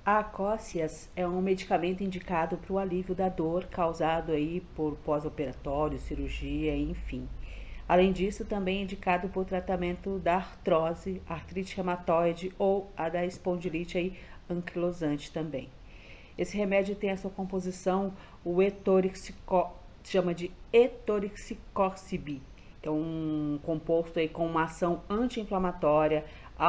A Acócias é um medicamento indicado para o alívio da dor causado aí por pós-operatório, cirurgia, enfim. Além disso, também é indicado para o tratamento da artrose, artrite reumatoide ou a da espondilite aí, anquilosante também. Esse remédio tem a sua composição, o chama de etorixicocib, que é um composto aí com uma ação anti-inflamatória,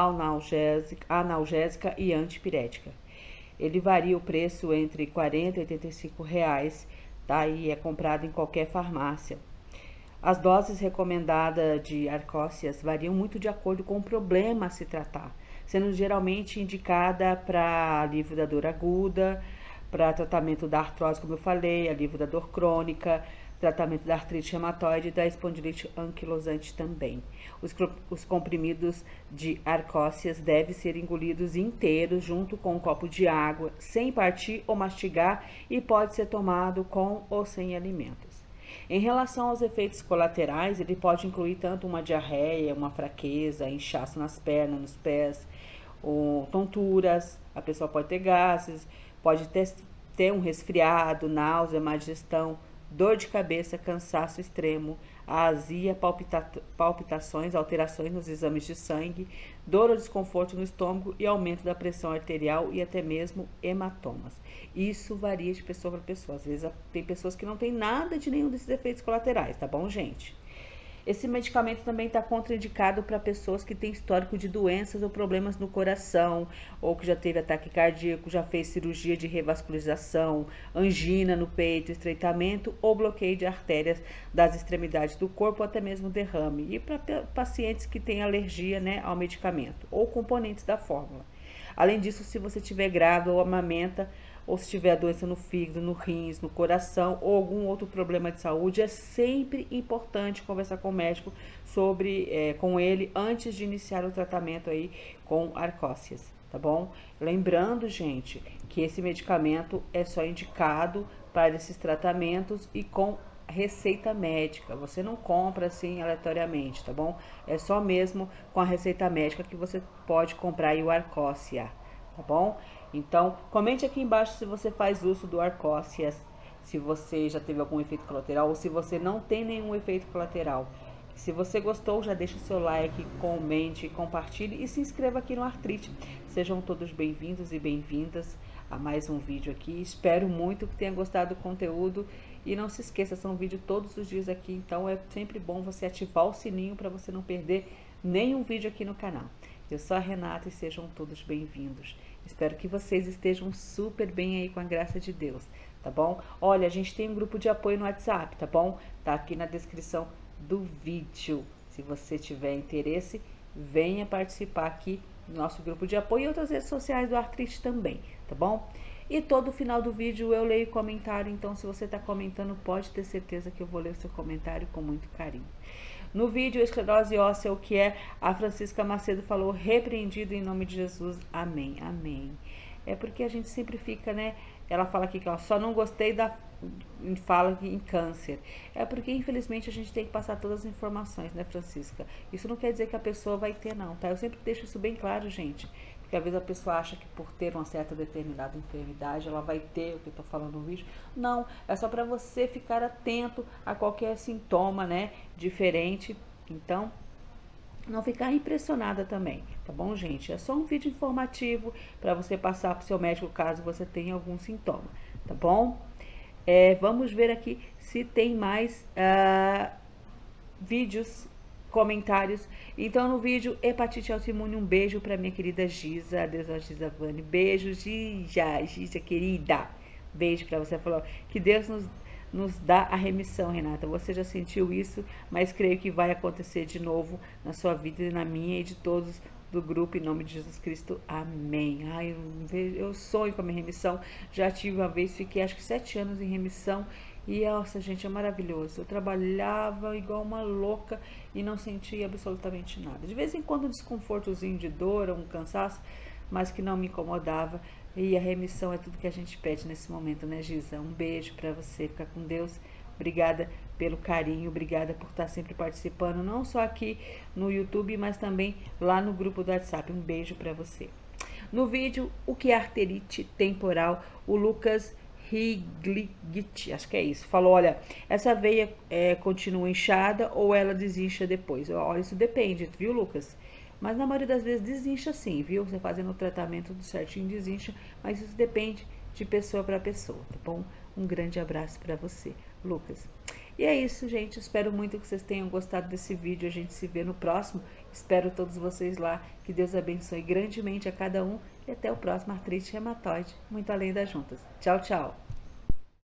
analgésica e antipirética. Ele varia o preço entre 40 e 85 reais, tá? E é comprado em qualquer farmácia. As doses recomendadas de Arcócias variam muito de acordo com o problema a se tratar, sendo geralmente indicada para alívio da dor aguda, para tratamento da artrose, como eu falei, alívio da dor crônica, tratamento da artrite reumatoide e da espondilite anquilosante também. Os comprimidos de Arcócias devem ser engolidos inteiros junto com um copo de água, sem partir ou mastigar, e pode ser tomado com ou sem alimentos. Em relação aos efeitos colaterais, ele pode incluir tanto uma diarreia, uma fraqueza, inchaço nas pernas, nos pés, ou tonturas, a pessoa pode ter gases, pode ter um resfriado, náusea, má digestão, dor de cabeça, cansaço extremo, azia, palpitações, alterações nos exames de sangue, dor ou desconforto no estômago e aumento da pressão arterial e até mesmo hematomas. Isso varia de pessoa para pessoa. Às vezes tem pessoas que não tem nada de nenhum desses efeitos colaterais, tá bom, gente? Esse medicamento também está contraindicado para pessoas que têm histórico de doenças ou problemas no coração, ou que já teve ataque cardíaco, já fez cirurgia de revascularização, angina no peito, estreitamento ou bloqueio de artérias das extremidades do corpo, ou até mesmo derrame. E para pacientes que têm alergia, né, ao medicamento ou componentes da fórmula. Além disso, se você estiver grávida ou amamenta, ou se tiver doença no fígado, no rins, no coração ou algum outro problema de saúde, é sempre importante conversar com o médico com ele antes de iniciar o tratamento aí com Arcócias, tá bom? Lembrando, gente, que esse medicamento é só indicado para esses tratamentos e com receita médica. Você não compra assim aleatoriamente, tá bom? É só mesmo com a receita médica que você pode comprar aí o Arcócia, tá bom? Então, comente aqui embaixo se você faz uso do Arcócias, se você já teve algum efeito colateral ou se você não tem nenhum efeito colateral. Se você gostou, já deixa o seu like, comente, compartilhe e se inscreva aqui no Artrite. Sejam todos bem-vindos e bem-vindas a mais um vídeo aqui. Espero muito que tenha gostado do conteúdo e não se esqueça, são vídeos todos os dias aqui, então é sempre bom você ativar o sininho para você não perder nenhum vídeo aqui no canal. Eu sou a Renata e sejam todos bem-vindos. Espero que vocês estejam super bem aí com a graça de Deus, tá bom? Olha, a gente tem um grupo de apoio no WhatsApp, tá bom? Tá aqui na descrição do vídeo. Se você tiver interesse, venha participar aqui do nosso grupo de apoio e outras redes sociais do Artrite também, tá bom? E todo final do vídeo eu leio comentário, então se você tá comentando, pode ter certeza que eu vou ler o seu comentário com muito carinho. No vídeo, esclerose óssea, o que é? A Francisca Macedo falou, repreendido em nome de Jesus. Amém, amém. É porque a gente sempre fica, né? Ela fala aqui que ela só não gostei da fala em câncer. É porque, infelizmente, a gente tem que passar todas as informações, né, Francisca? Isso não quer dizer que a pessoa vai ter, não, tá? Eu sempre deixo isso bem claro, gente. Porque às vezes a pessoa acha que por ter uma certa determinada enfermidade, ela vai ter o que eu tô falando no vídeo. Não, é só para você ficar atento a qualquer sintoma, né, diferente. Então, não ficar impressionada também, tá bom, gente? É só um vídeo informativo para você passar para o seu médico caso você tenha algum sintoma, tá bom? Vamos ver aqui se tem mais vídeos, comentários. Então, no vídeo hepatite autoimune, um beijo para minha querida Giza, Deus a Giza Vani. Beijo, Giza querida. Beijo para você. Falou que Deus nos dá a remissão, Renata. Você já sentiu isso, mas creio que vai acontecer de novo na sua vida e na minha e de todos do grupo, em nome de Jesus Cristo. Amém. Ai, eu sonho com a minha remissão. Já tive uma vez, fiquei acho que 7 anos em remissão. E, nossa, gente, é maravilhoso. Eu trabalhava igual uma louca e não sentia absolutamente nada. De vez em quando um desconfortozinho de dor, um cansaço, mas que não me incomodava. E a remissão é tudo que a gente pede nesse momento, né, Giza? Um beijo pra você, fica com Deus. Obrigada pelo carinho, obrigada por estar sempre participando, não só aqui no YouTube, mas também lá no grupo do WhatsApp. Um beijo pra você. No vídeo, o que é arterite temporal, o Lucas Higlit, acho que é isso, falou, olha, essa veia continua inchada ou ela desincha depois? Olha, isso depende, viu, Lucas? Mas na maioria das vezes desincha sim, viu? Você fazendo o tratamento tudo certinho desincha, mas isso depende de pessoa para pessoa, tá bom? Um grande abraço para você, Lucas. E é isso, gente. Espero muito que vocês tenham gostado desse vídeo. A gente se vê no próximo. Espero todos vocês lá. Que Deus abençoe grandemente a cada um. E até o próximo Artrite Reumatoide, muito além das juntas. Tchau, tchau.